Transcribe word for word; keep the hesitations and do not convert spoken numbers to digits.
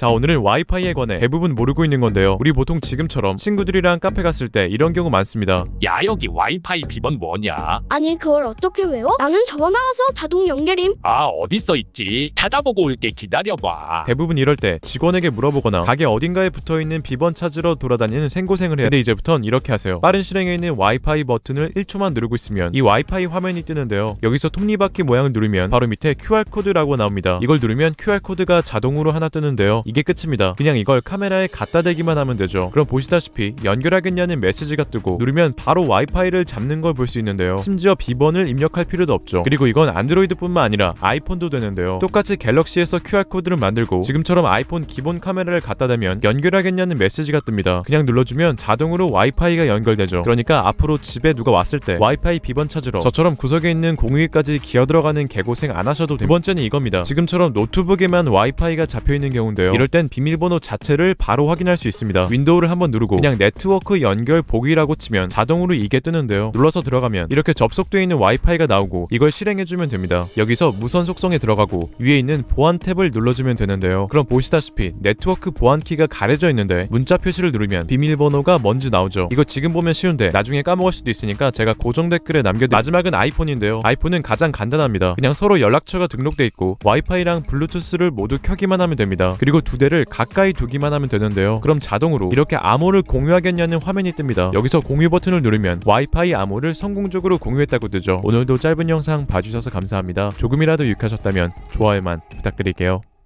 자, 오늘은 와이파이에 관해 대부분 모르고 있는 건데요. 우리 보통 지금처럼 친구들이랑 카페 갔을 때 이런 경우 많습니다. 야, 여기 와이파이 비번 뭐냐? 아니 그걸 어떻게 외워? 나는 전화 와서 자동 연결임. 아, 어딨어 있지? 찾아보고 올게. 기다려봐. 대부분 이럴 때 직원에게 물어보거나 가게 어딘가에 붙어있는 비번 찾으러 돌아다니는 생고생을 해요. 근데 이제부턴 이렇게 하세요. 빠른 실행에 있는 와이파이 버튼을 일 초만 누르고 있으면 이 와이파이 화면이 뜨는데요. 여기서 톱니바퀴 모양을 누르면 바로 밑에 큐알코드라고 나옵니다. 이걸 누르면 큐알코드가 자동으로 하나 뜨는데요. 이게 끝입니다. 그냥 이걸 카메라에 갖다 대기만 하면 되죠. 그럼 보시다시피 연결하겠냐는 메시지가 뜨고 누르면 바로 와이파이를 잡는 걸 볼 수 있는데요. 심지어 비번을 입력할 필요도 없죠. 그리고 이건 안드로이드뿐만 아니라 아이폰도 되는데요. 똑같이 갤럭시에서 큐알코드를 만들고 지금처럼 아이폰 기본 카메라를 갖다 대면 연결하겠냐는 메시지가 뜹니다. 그냥 눌러주면 자동으로 와이파이가 연결되죠. 그러니까 앞으로 집에 누가 왔을 때 와이파이 비번 찾으러 저처럼 구석에 있는 공유기까지 기어 들어가는 개고생 안 하셔도 됩니다. 두 번째는 이겁니다. 지금처럼 노트북에만 와이파이가 잡혀있는 경우인데요. 이럴 땐 비밀번호 자체를 바로 확인할 수 있습니다. 윈도우를 한번 누르고 그냥 네트워크 연결 보기라고 치면 자동으로 이게 뜨는데요. 눌러서 들어가면 이렇게 접속되어 있는 와이파이가 나오고 이걸 실행해주면 됩니다. 여기서 무선 속성에 들어가고 위에 있는 보안 탭을 눌러주면 되는데요. 그럼 보시다시피 네트워크 보안 키가 가려져 있는데 문자 표시를 누르면 비밀번호가 먼저 나오죠. 이거 지금 보면 쉬운데 나중에 까먹을 수도 있으니까 제가 고정 댓글에 남겨드릴게요. 마지막은 아이폰인데요. 아이폰은 가장 간단합니다. 그냥 서로 연락처가 등록돼 있고 와이파이랑 블루투스를 모두 켜기만 하면 됩니다. 그리고 두 대를 가까이 두기만 하면 되는데요. 그럼 자동으로 이렇게 암호를 공유하겠냐는 화면이 뜹니다. 여기서 공유 버튼을 누르면 와이파이 암호를 성공적으로 공유했다고 뜨죠. 오늘도 짧은 영상 봐주셔서 감사합니다. 조금이라도 유익하셨다면 좋아요만 부탁드릴게요.